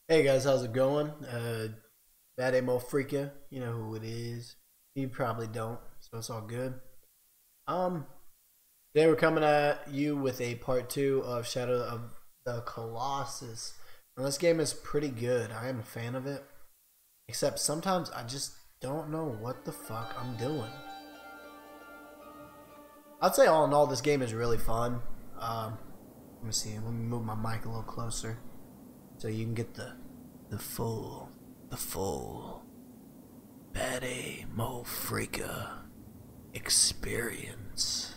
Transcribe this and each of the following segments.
Hey guys, how's it going? Bad Amo Freaka, you know who it is. You probably don't, so it's all good. Um, Today we're coming at you with a part two of Shadow of the Colossus. Now, this game is pretty good. I am a fan of it, except sometimes I just don't know what the fuck I'm doing. I'd say all in all, this game is really fun. Let me see. Let me move my mic a little closer so you can get the full Bad Amo Freaka experience.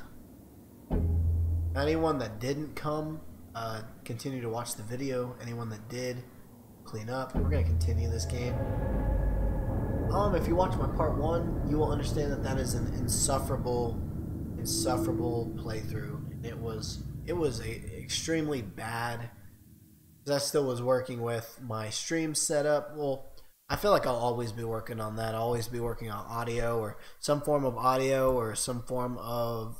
Anyone that didn't come, continue to watch the video. Anyone that did, clean up. We're gonna continue this game. If you watch my part one, you will understand that that is an insufferable playthrough. And it was extremely bad. I still was working with my stream setup. Well, I feel like I'll always be working on that. I'll always be working on audio or some form of audio or some form of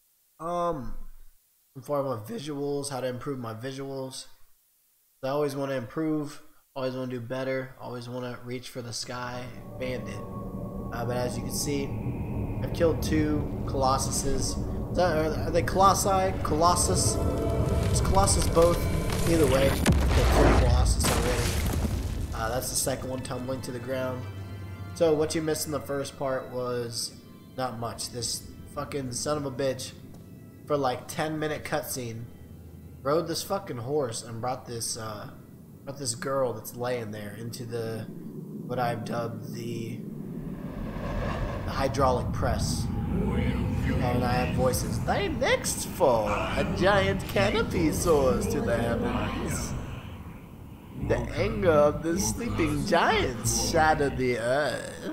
visuals, how to improve my visuals. I always want to improve, always want to do better, always want to reach for the sky, bandit. But as you can see, I've killed two Colossuses. Are they Colossi? Colossus? Is Colossus both? Either way, killed Colossus already. That's the second one tumbling to the ground. So what you missed in the first part was not much. This fucking son of a bitch, for like 10-minute cutscene, rode this fucking horse and brought this girl that's laying there into what I've dubbed the hydraulic press. And I have voices. Thy next fall, a giant canopy soars to the heavens. The anger of the sleeping giants shatter the earth.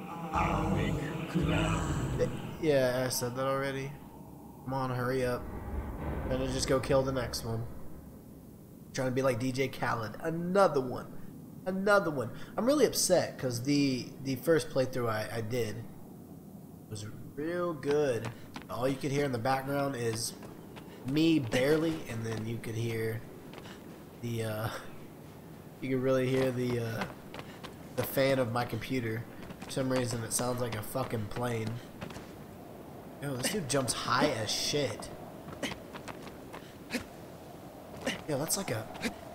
Yeah, I said that already. Come on, hurry up. I'm gonna just go kill the next one. Trying to be like DJ Khaled. Another one. Another one. I'm really upset because the first playthrough I did was real good. All you could hear in the background is me barely, and then you could hear the you could really hear the fan of my computer. For some reason it sounds like a fucking plane. Yo, this dude jumps high as shit. Yo, that's like a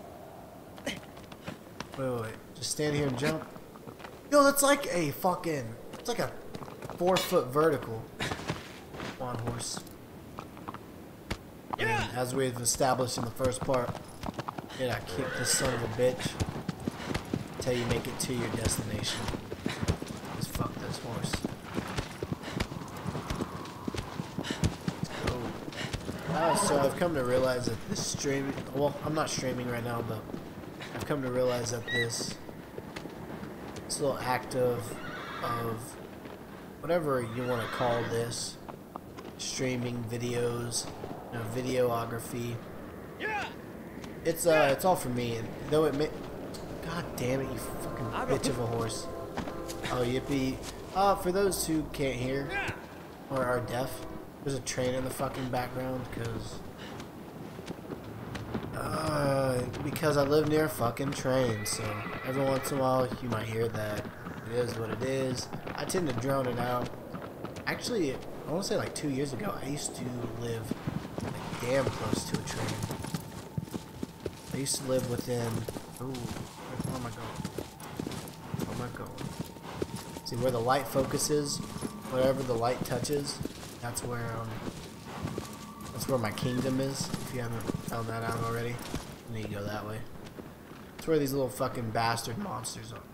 wait, just stand here and jump. Yo, that's like a fucking, it's like a 4-foot vertical. Come on, horse. And as we've established in the first part, you gotta kick this son of a bitch until you make it to your destination. Just fuck this horse. Let's go. So I've come to realize that this stream, well, I'm not streaming right now, but I've come to realize that this little act of whatever you want to call this, streaming videos, you know, videography. It's all for me. And though it may, God damn it, you fucking bitch of a horse. Oh yippee! For those who can't hear or are deaf, there's a train in the fucking background because I live near a fucking train. So every once in a while you might hear that. It is what it is. I tend to drown it out. Actually, I want to say like 2 years ago, I used to live like damn close to a train. I used to live within. Ooh, where am I going? Where am I going? See where the light focuses, wherever the light touches, that's where my kingdom is. If you haven't found that out already, you need to go that way. That's where these little fucking bastard monsters are.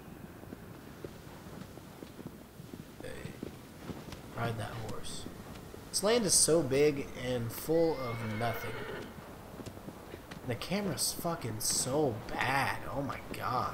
Ride that horse. This land is so big and full of nothing. The camera's fucking so bad. Oh my god.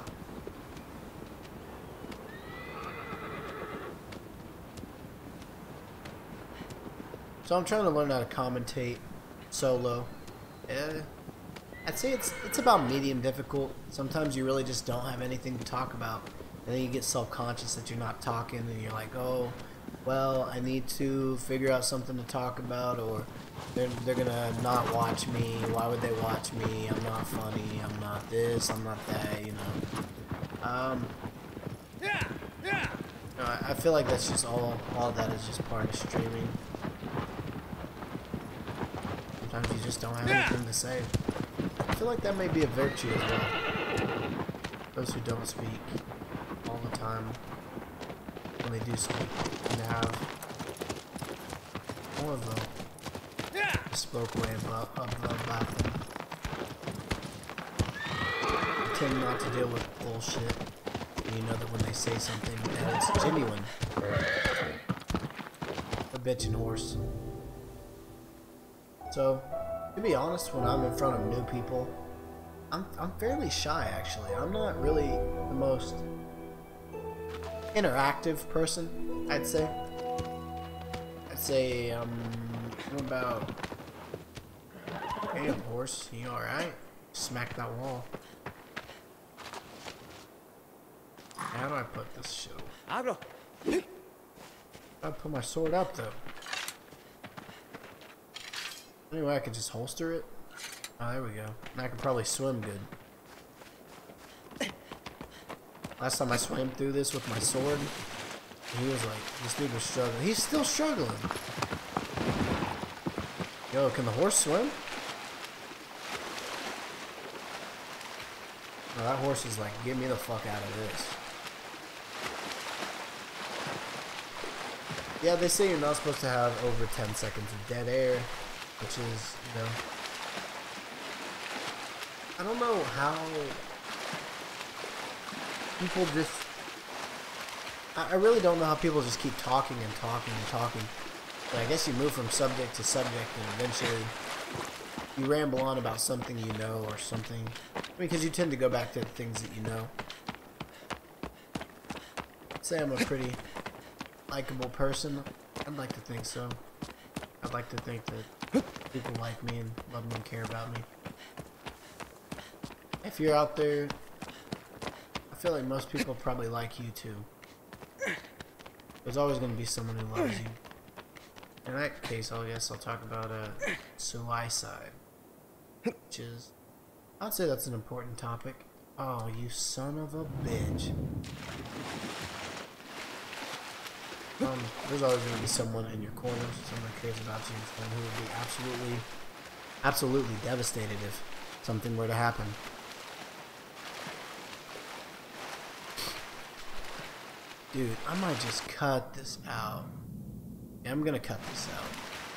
So I'm trying to learn how to commentate solo. I'd say it's about medium difficult. Sometimes you really just don't have anything to talk about, and then you get self-conscious that you're not talking, and you're like, oh, well, I need to figure out something to talk about, or they're gonna not watch me. Why would they watch me? I'm not funny. I'm not not this, I'm not that, you know. No, I feel like that's just all of that is just part of streaming. Sometimes you just don't have anything to say. I feel like that may be a virtue as well. Those who don't speak all the time, when they do speak, and have more of a spoke way about them. They tend not to deal with bullshit. And you know that when they say something that it's genuine. A bitchin' horse. So, to be honest, when I'm in front of new people, I'm fairly shy actually. I'm not really the most interactive person, I'd say. I'm about, damn horse, you alright? Smack that wall. How do I put this shit up? I put my sword up though. Anyway, I could just holster it. Oh, there we go. And I could probably swim good. Last time I swam through this with my sword, he was like, this dude was struggling. He's still struggling. Yo, can the horse swim? Oh, that horse is like, get me the fuck out of this. Yeah, they say you're not supposed to have over 10 seconds of dead air, which is, you know, I don't know how people just, I really don't know how people just keep talking and talking and talking. But I guess you move from subject to subject and eventually you ramble on about something you know or something. I mean, because you tend to go back to the things that you know. I'd say I'm a pretty likable person. I'd like to think so. I'd like to think that people like me and love me and care about me. If you're out there, I feel like most people probably like you too. There's always going to be someone who loves you. In that case, I guess I'll talk about suicide, which is, I'd say that's an important topic. Oh, you son of a bitch. There's always going to be someone in your corner, someone who cares about you, someone who would be absolutely devastated if something were to happen. Dude, I might just cut this out. Yeah, I'm gonna cut this out.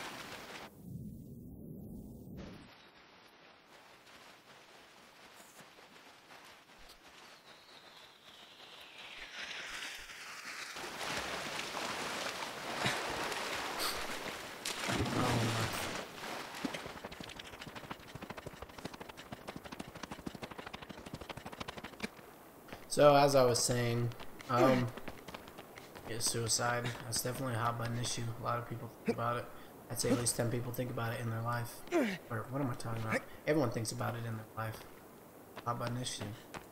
So as I was saying, yeah, suicide, that's definitely a hot button issue. A lot of people think about it. I'd say at least 10 people think about it in their life. Or what am I talking about? Everyone thinks about it in their life. Hot button issue.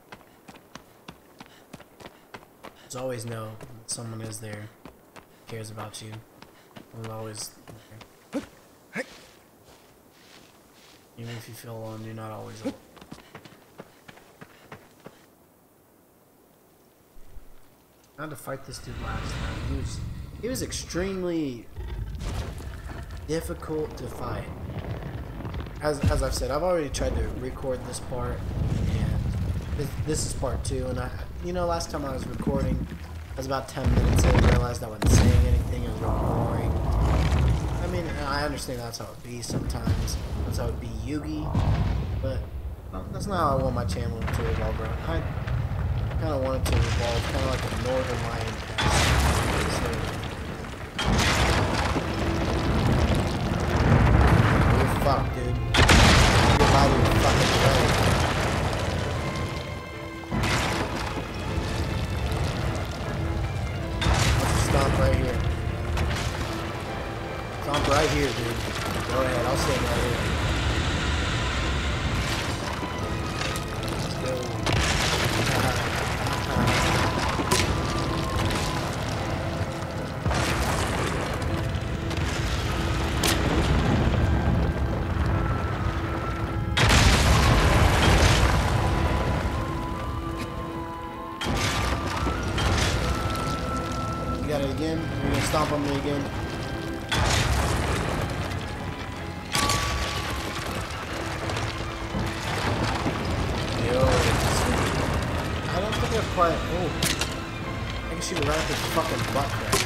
There's always know that someone is there, cares about you. There's always there. Even if you feel alone, you're not always alone. I had to fight this dude last time. He was extremely difficult to fight. As I've said, I've already tried to record this part, and this is part 2. And you know, last time I was recording, I was about 10 minutes in, I realized I wasn't saying anything. It was real boring. I mean, I understand that's how it be sometimes. That's how it be Yugi, but that's not how I want my channel to evolve around. I kind of want it to evolve kind of like a northern lion pass. You're fucked, dude. You're out of your fucking way. Let's stomp right here. Stomp right here, dude. Go ahead, I'll stand right here. Let's go. at it again. You're gonna stomp on me again. Yo. I don't think I've quite. Oh. I can shoot it right at the fucking butt crack.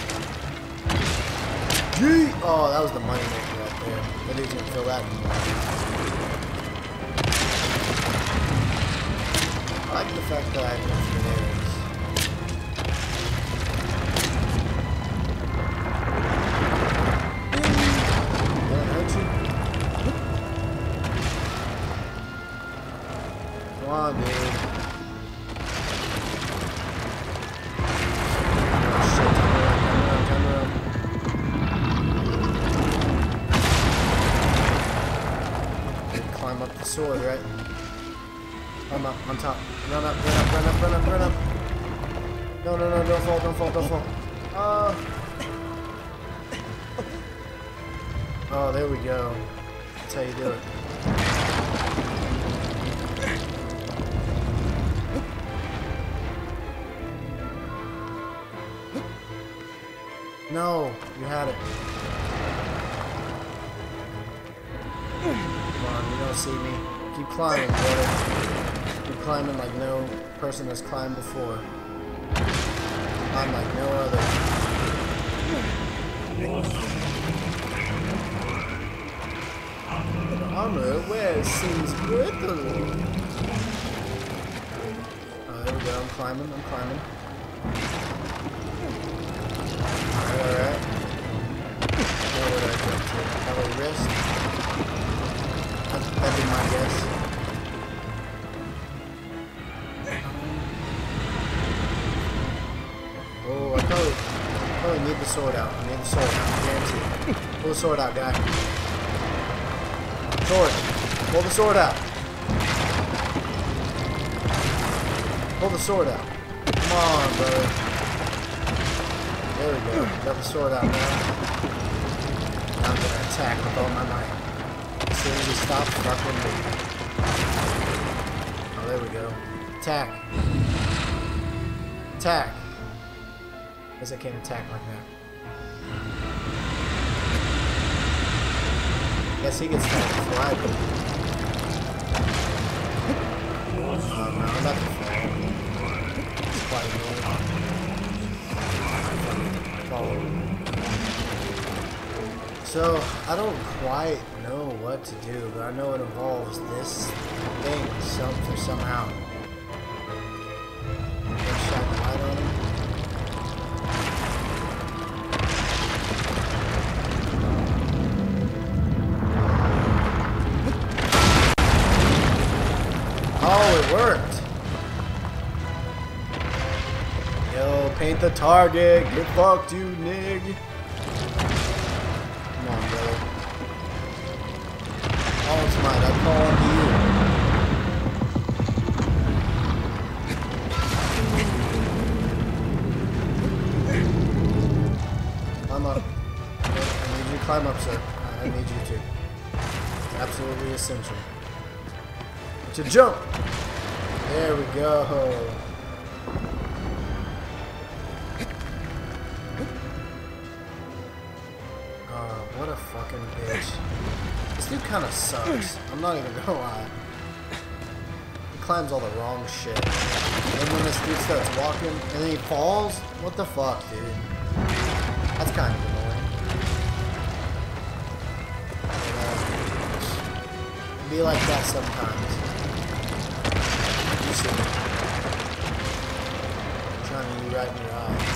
Gee! Oh, that was the money maker right there. That dude's gonna feel that. I like the fact that I have infinite areas. Did I hurt you? Come on, dude. Oh shit, turn around. Climb up the sword, right? I'm up, on top. Run up, run up, run up, run up, run up. No, no, no, don't fall, don't fall, don't fall. Oh, there we go. That's how you do it. No, you had it. Come on, you don't see me. Keep climbing, brother. Keep climbing like no person has climbed before. Climb like no other. The armor wears seems brittle. Oh, there we go. I'm climbing. I'm climbing. Alright. Now where do I jump to? Have a wrist? That'd be my guess. Oh, I probably need the sword out. I need the sword out. Guaranteed. Pull the sword out, guy. Sword. Pull the sword out. Pull the sword out. Come on, brother. There we go. Got the sword out now. Now I'm gonna attack with all my might. As soon as he stops fucking moving. Oh, there we go. Attack. Attack. Guess I can't attack like that. Guess he gets attacked before I do. Oh no, I'm about to fall. It's quite annoying. So, I don't quite know what to do, but I know it involves this thing somehow. Let's shine the light on him. Oh, it worked! Yo, paint the target! Get fucked, you nig! Come on, brother. All it's mine, I call on you. Climb up. I need you to climb up, sir. I need you to. It's absolutely essential. To jump! There we go. What a fucking bitch. This dude kinda sucks. I'm not even gonna lie. He climbs all the wrong shit. And when this dude starts walking and then he falls, what the fuck, dude? That's kind of annoying. Be like that sometimes. You see me. I'm trying to be right in your eye.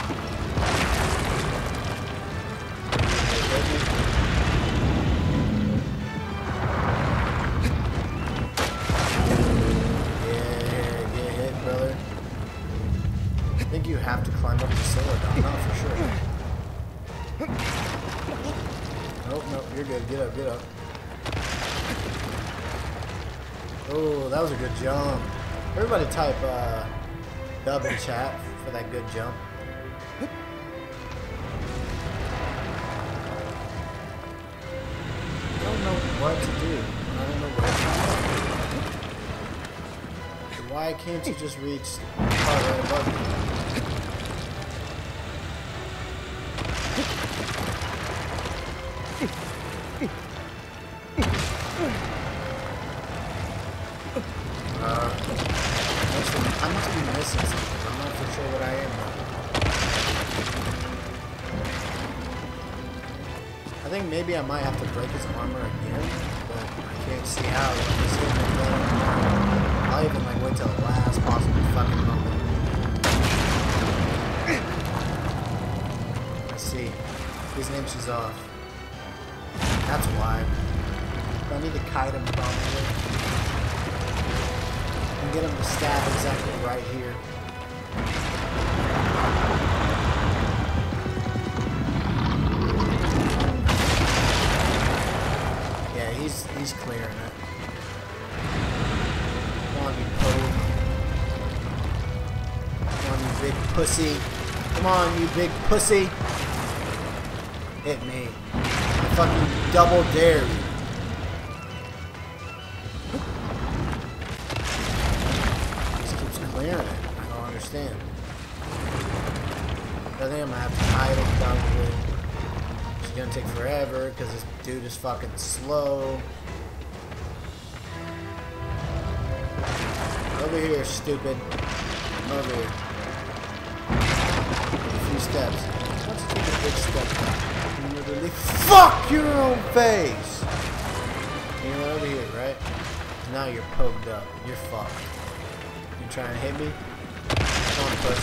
I think you have to climb up the sword. I'm not for sure. Nope, nope, you're good. Get up, get up. Oh, that was a good jump. Everybody type dub in chat for that good jump. I don't know what to do. I don't know where to go. Why can't you just reach the part right above you? I must be missing something. I'm not for sure what I am though. I think maybe I might have to break his armor again, but I can't see how. I'll even like wait till the last possible fucking moment. Let's see. He's inches off. That's why. I need to kite him probably. And get him to stab exactly right here. Yeah, he's clearing it. Come on, you pope. Come on, you big pussy. Come on, you big pussy. Hit me. I fucking double dare you. Clearing it. I don't understand. I think I'm gonna have to hide him probably. It's gonna take forever because this dude is fucking slow. Over here, stupid. Over here. A few steps. Let's take a big step back. Literally fuck your own face! You know, over here, right? Now you're poked up. You're fucked. Trying to hit me? Come on, puss.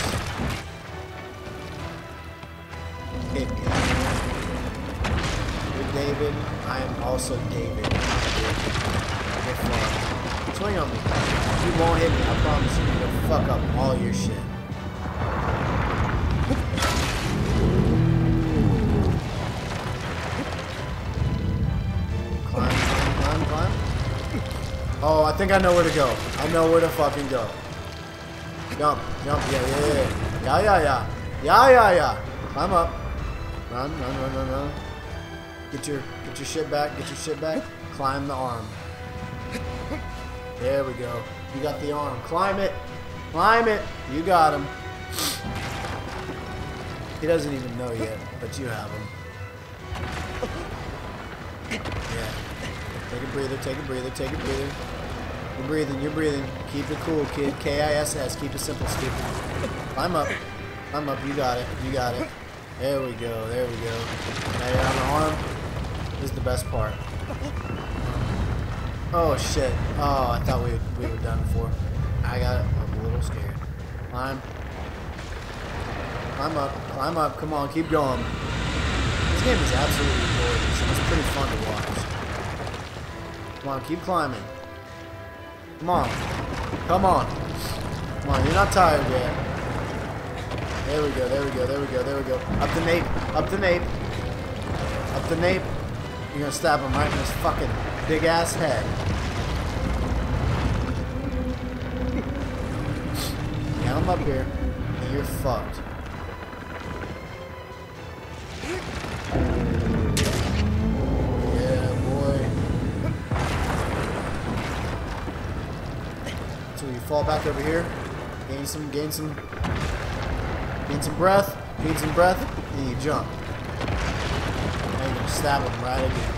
Hit me. You're David. I am also David. Get fucked. Swing on me. You won't hit me. I promise you. You'll fuck up all your shit. Climb, climb, climb, climb. Oh, I think I know where to go. I know where to fucking go. Jump, jump, yeah. Climb up. Run. Get your shit back, Climb the arm. There we go. You got the arm. Climb it. You got him. He doesn't even know yet, but you have him. Yeah. Take a breather. You're breathing. Keep it cool, kid. KISS. Keep it simple, stupid. Climb up. You got it. There we go. Now you're on the arm. This is the best part. Oh, shit. Oh, I thought we were done before. I got it. I'm a little scared. Climb up. Come on, keep going. This game is absolutely gorgeous, and it's pretty fun to watch. Come on, keep climbing. Come on, you're not tired yet. There we go. Up the nape. You're gonna stab him right in his fucking big ass head. Get him up here, and you're fucked. Yeah, boy. So you fall back over here, gain some breath, and you jump. Now you're gonna stab him right again.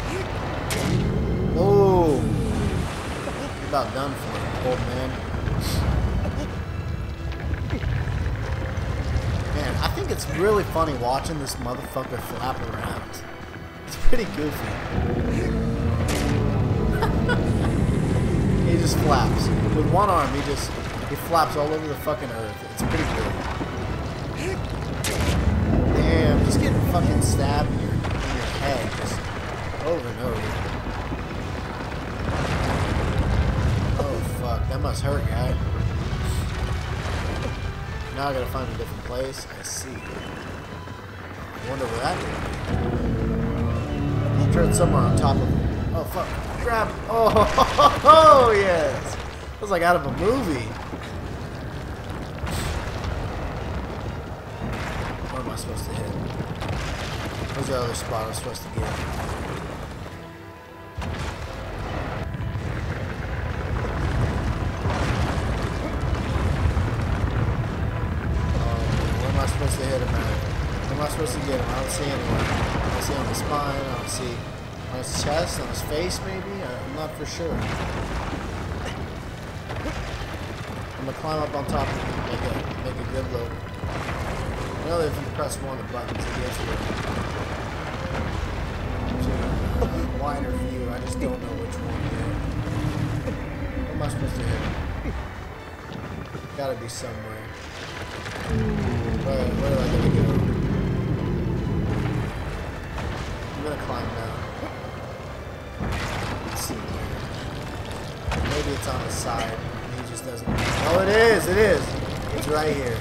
Oh, you're about done for, old man. Man, I think it's really funny watching this motherfucker flap around. It's pretty goofy. He just flaps. With one arm, he flaps all over the fucking earth. It's pretty good. Damn, just getting fucking stabbed in your head just over and over. Oh fuck, that must hurt, guy. Now I gotta find a different place. I see. I wonder where that is. I'm sure it's somewhere on top of it. Oh fuck. Grab. Oh, yes. It was like out of a movie. Where am I supposed to hit? Where's the other spot I'm supposed to get? Where am I supposed to hit him at? Where am I supposed to get him? I don't see anyone. I don't see on the spine. I don't see on his chest, on his face maybe? I'm not for sure. gonna climb up on top and make a good look. I know that if you press one of the buttons, it gives you a wider view. I just don't know which one yet. What am I supposed to hit? Gotta be somewhere. Where do I gotta go? I'm gonna climb down. Let's see where. Maybe it's on the side. He just doesn't. Oh, it is! It is! It's right here.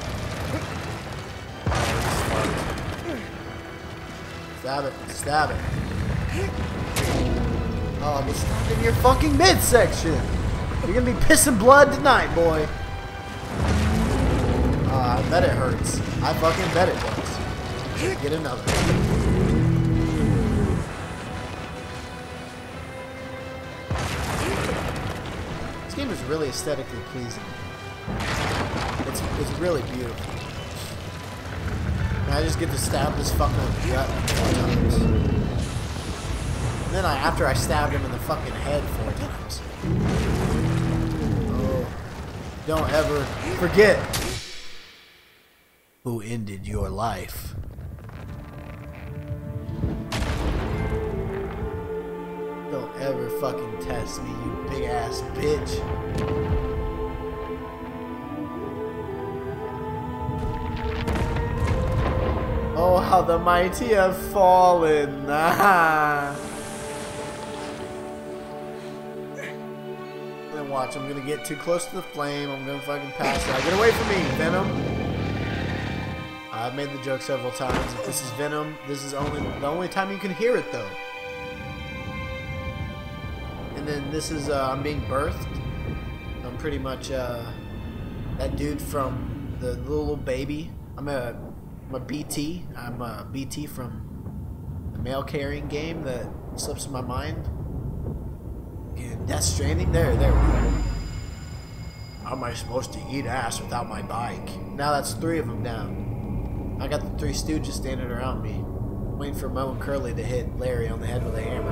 Stab it. Stab it. Oh, I'm stuck in your fucking midsection! You're gonna be pissing blood tonight, boy. I bet it hurts. I fucking bet it does. Get another. This game is really aesthetically pleasing. It's really beautiful. And I just get to stab this fucker in the gut 4 times. And then after I stabbed him in the fucking head 4 times. Oh, don't ever forget who ended your life. Don't ever fucking test me, you big ass bitch. Oh, how the mighty have fallen. Then watch, I'm gonna get too close to the flame. I'm gonna fucking pass out. Get away from me, Venom. I've made the joke several times. If this is Venom, this is the only time you can hear it, though. And then this is I'm being birthed. I'm pretty much that dude from the little baby. I'm a BT. I'm a BT from the mail carrying game that slips in my mind. And Death Stranding. There we go. How am I supposed to eat ass without my bike? Now that's 3 of them down. I got the 3 stooges standing around me, waiting for Mo and Curly to hit Larry on the head with a hammer.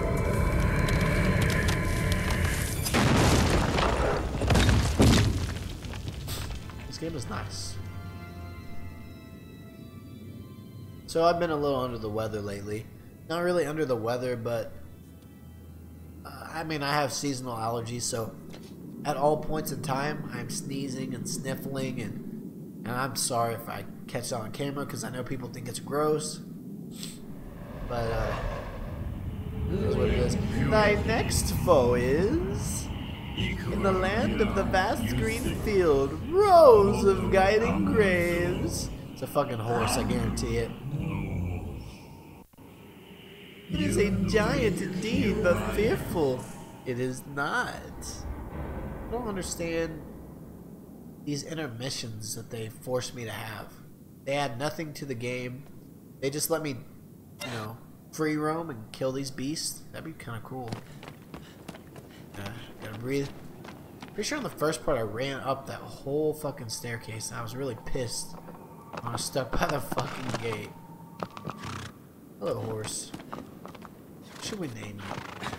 This game is nice. So I've been a little under the weather lately. Not really under the weather, but I mean, I have seasonal allergies, so at all points in time, I'm sneezing and sniffling, and I'm sorry if I catch it on camera because I know people think it's gross. But it is what it is. Thy next foe is in the land of the vast green field, rows of guiding graves. It's a fucking horse, I guarantee it. It is a giant indeed, but fearful it is not. I don't understand these intermissions that they forced me to have. They add nothing to the game. They just let me, you know, free roam and kill these beasts. That'd be kind of cool. Gotta breathe. Pretty sure in the first part I ran up that whole fucking staircase and I was really pissed when I was stuck by the fucking gate. Hello, horse. What should we name you?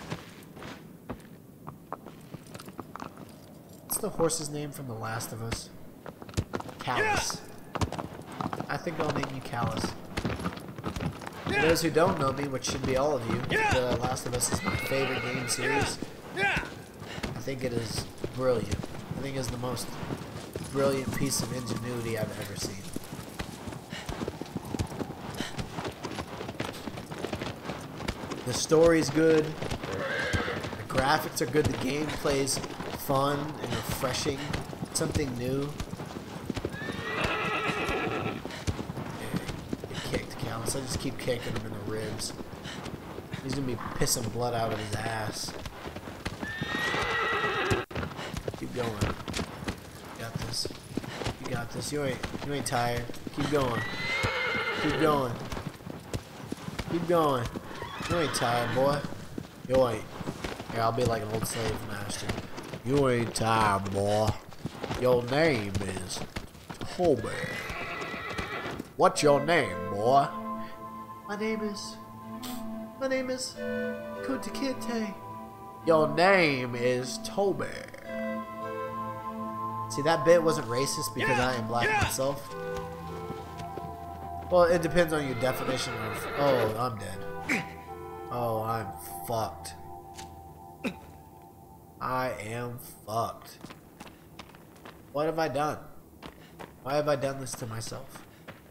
What's the horse's name from The Last of Us? Callus. I think I'll name you Callus. For those who don't know me, which should be all of you, The Last of Us is my favorite game series. I think it is brilliant. I think it's the most brilliant piece of ingenuity I've ever seen. The story's good. The graphics are good. The gameplay's fun and refreshing. Something new. Get kicked, Callus. I just keep kicking him in the ribs. He's gonna be pissing blood out of his ass. Keep going. You got this. You got this. You ain't tired. Keep going. Keep going. Keep going. You ain't tired, boy. You ain't. Here, I'll be like an old slave master. You ain't tired, boy. Your name is Toby. What's your name, boy? My name is Kutakite. Your name is Toby. See, that bit wasn't racist because I am black myself. Well, it depends on your definition of, oh, I'm dead. Oh, I'm fucked. I am fucked. What have I done? Why have I done this to myself?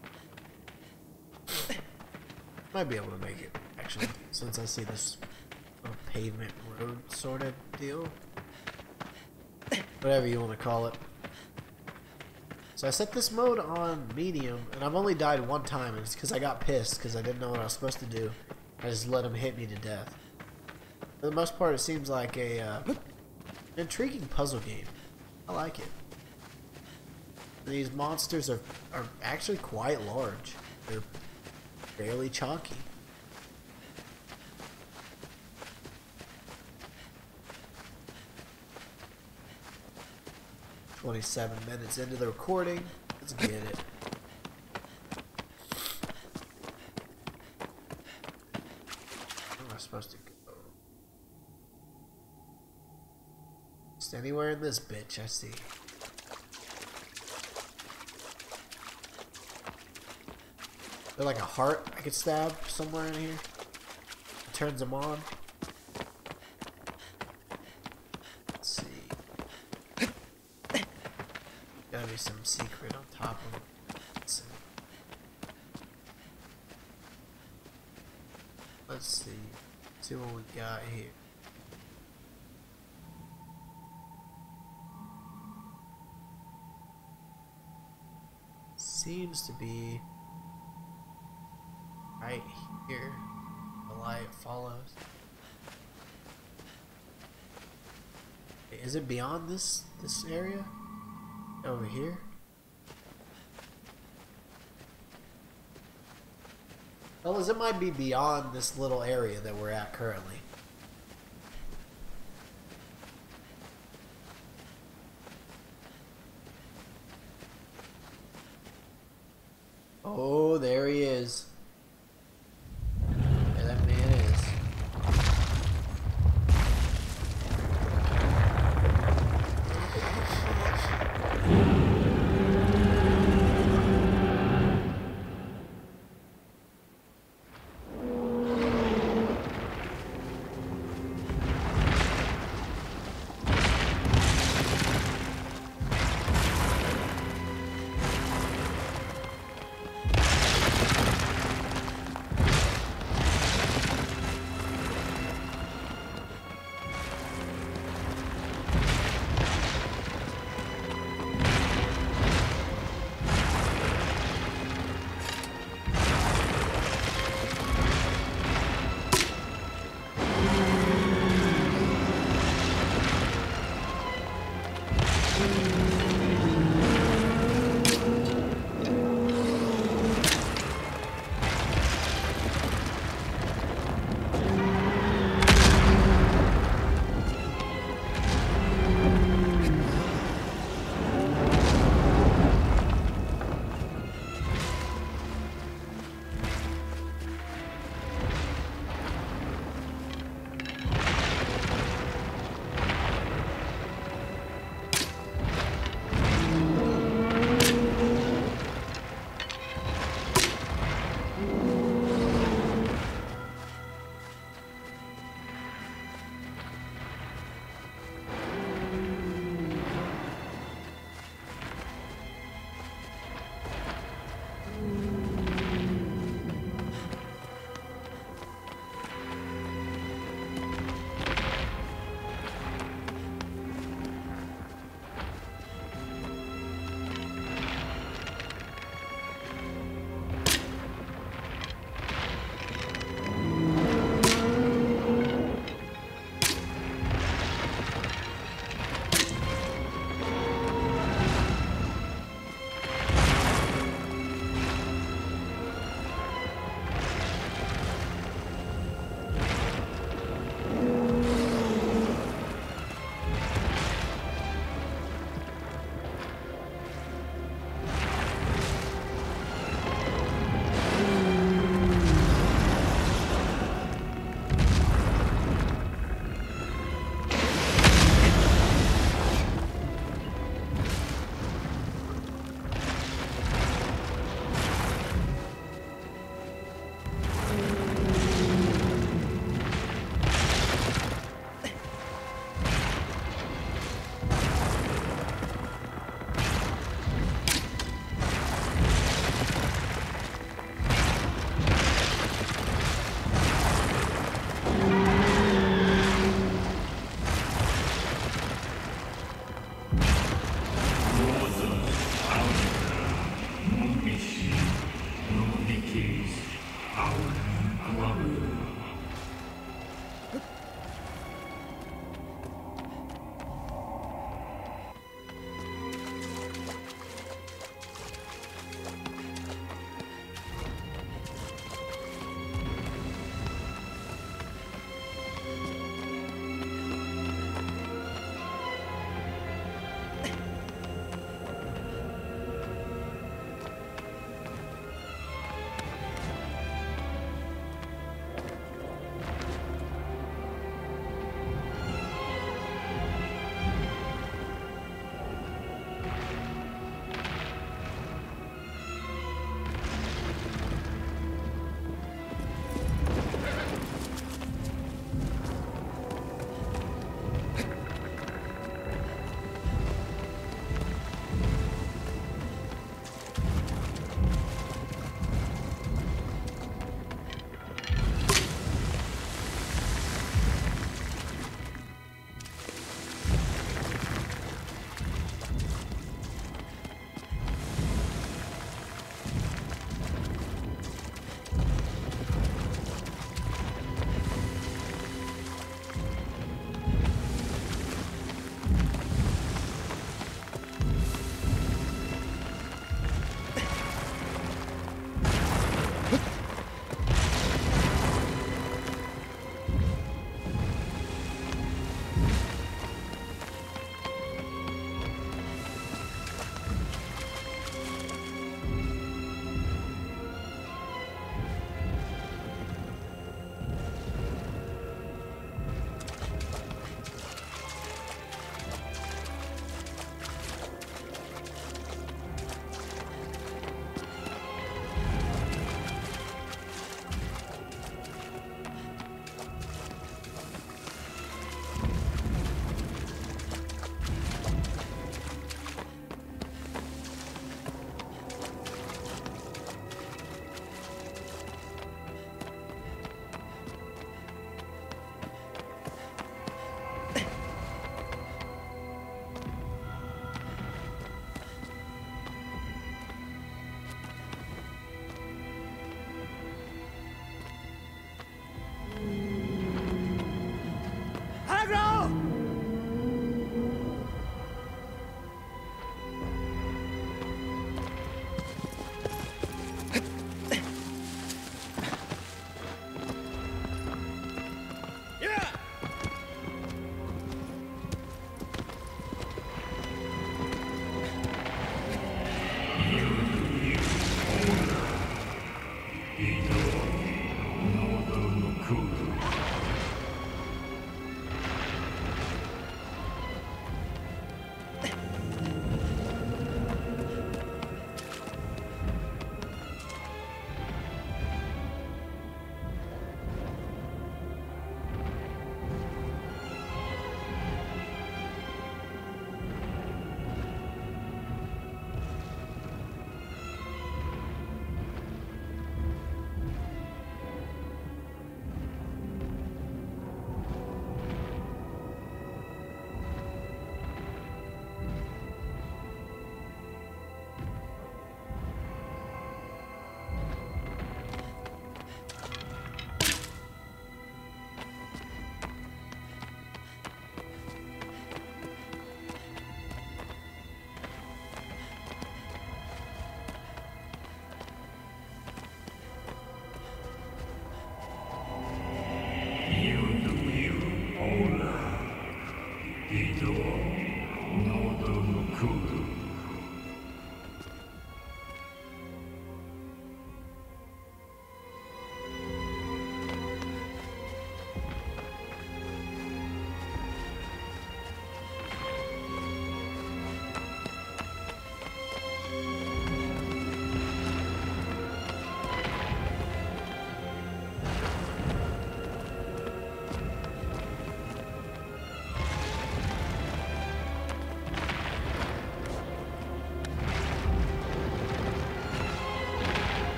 Might be able to make it, actually, since I see this little pavement road sort of deal. Whatever you want to call it. So I set this mode on medium, and I've only died one time, and it's because I got pissed because I didn't know what I was supposed to do. I just let him hit me to death. For the most part, it seems like a intriguing puzzle game. I like it. These monsters are actually quite large. They're fairly chunky. "27 minutes into the recording. Let's get it." Where am I supposed to go? Just anywhere in this bitch, I see. They're like a heart I could stab somewhere in here. It turns them on. Let's see. Gotta be some secret on top of them. Let's see. See what we got here. Seems to be right here. The light follows. Is it beyond this area? Over here? Fellas, it might be beyond this little area that we're at currently. Oh, there he is. There that man is.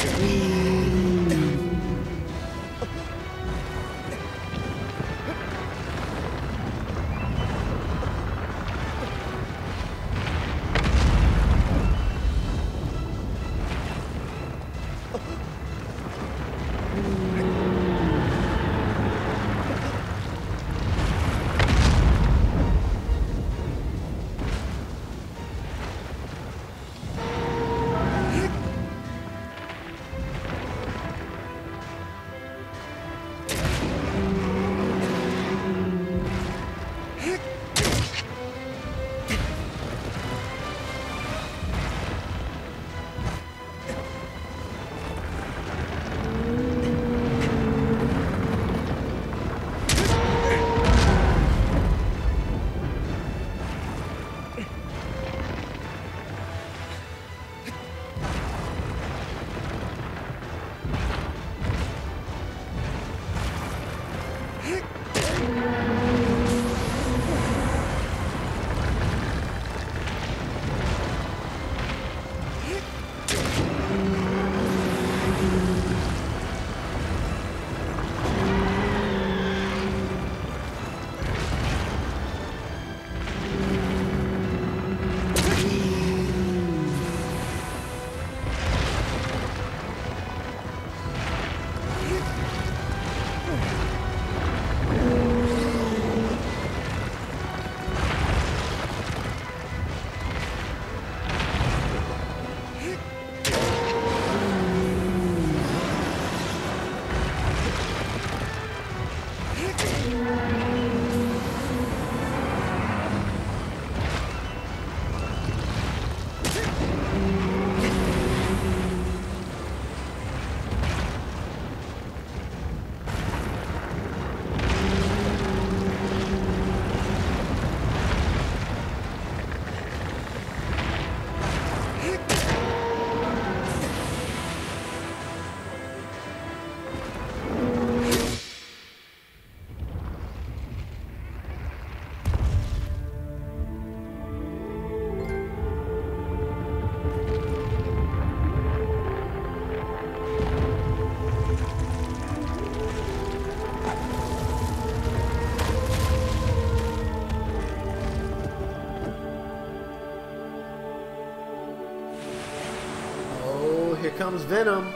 Here comes Venom.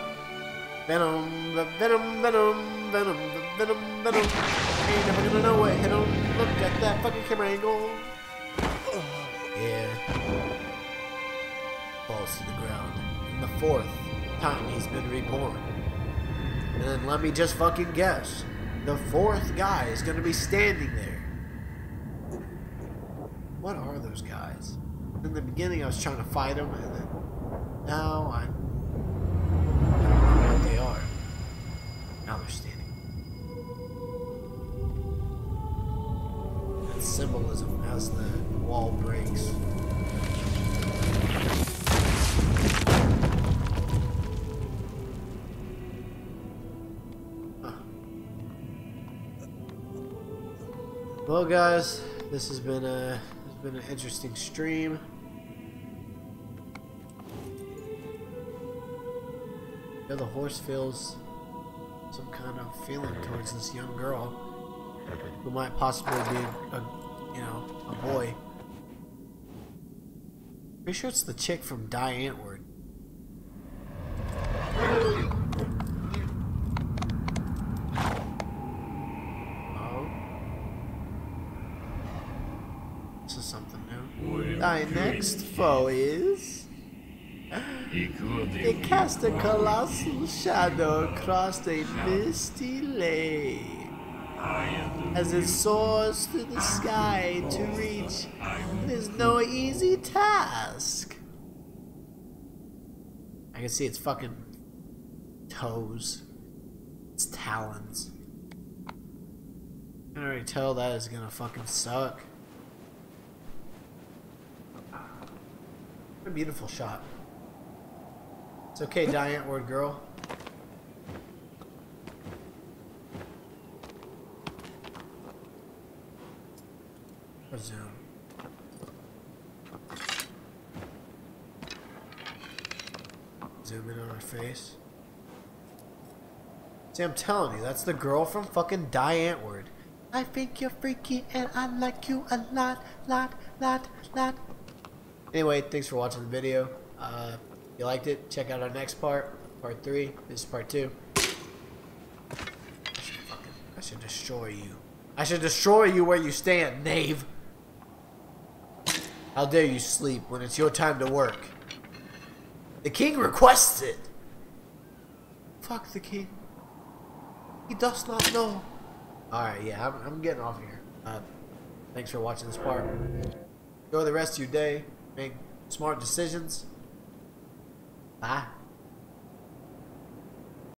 Venom, Venom, Venom, Venom, Venom, Venom. Ain't never gonna know what hit him. Look at that fucking camera angle. Yeah. Falls to the ground. And the fourth time he's been reborn. And then let me just fucking guess. The fourth guy is gonna be standing there. What are those guys? In the beginning I was trying to fight them, and then now I don't know what they are. Now they're standing. That's symbolism as the wall breaks. Well, guys, this has been an interesting stream. Yeah, the horse feels some kind of feeling towards this young girl who might possibly be a boy. Pretty sure it's the chick from Die Antwoord. Thy next foe is... It cast a colossal shadow across a misty lane. As it soars through the sky to reach, it is no easy task. I can see its fucking toes. Its talons. I can already tell that is gonna fucking suck. What a beautiful shot. It's okay, Die Antwoord girl. Resume. Zoom in on her face. See, I'm telling you, that's the girl from fucking Die Antwoord. I think you're freaky and I like you a lot. Anyway, thanks for watching the video. If you liked it, check out our next part, part 3. This is part 2. I should destroy you. I should destroy you where you stand, knave. How dare you sleep when it's your time to work? The king requests it. Fuck the king. He does not know. Alright, yeah, I'm getting off here. Thanks for watching this part. Enjoy the rest of your day. Make smart decisions. Bye.